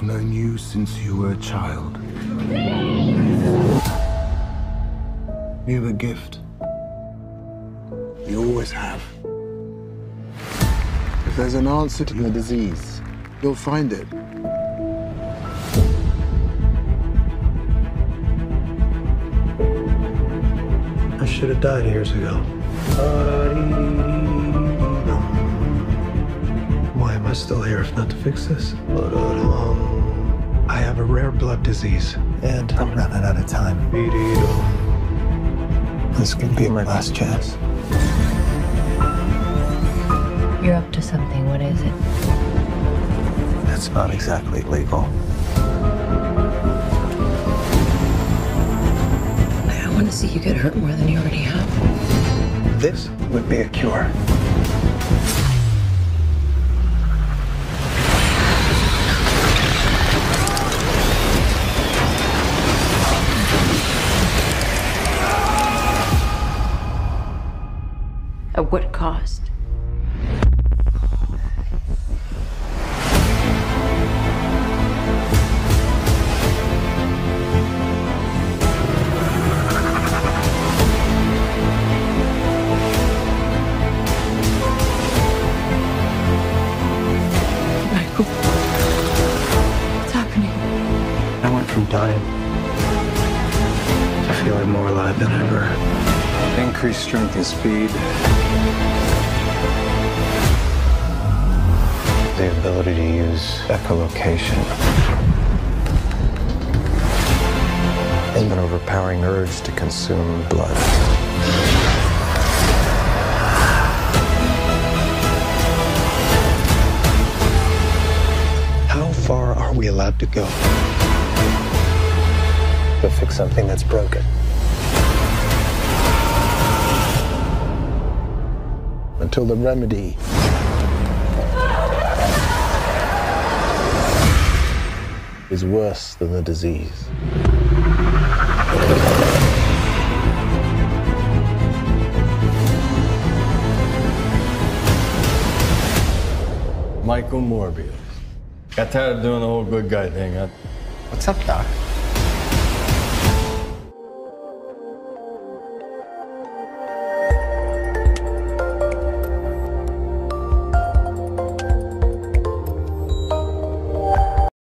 I've known you since you were a child. You're a gift. You always have. If there's an answer to your disease, you'll find it. I should have died years ago. Why am I still here if not to fix this? I have a rare blood disease, and I'm running out of time. This could be my last chance. You're up to something. What is it? It's not exactly legal. I don't want to see you get hurt more than you already have. This would be a cure. At what cost? Michael, what's happening? I went from dying to feeling more alive than ever. Increased strength and speed. The ability to use echolocation. And an overpowering urge to consume blood. How far are we allowed to go to fix something that's broken? Until the remedy is worse than the disease. Michael Morbius. Got tired of doing the whole good guy thing. What's up, Doc?